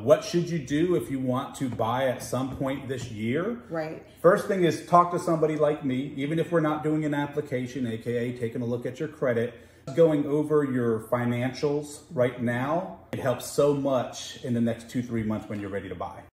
what should you do if you want to buy at some point this year? Right. First thing is talk to somebody like me, even if we're not doing an application, AKA taking a look at your credit, going over your financials right now. It helps so much in the next 2-3 months when you're ready to buy.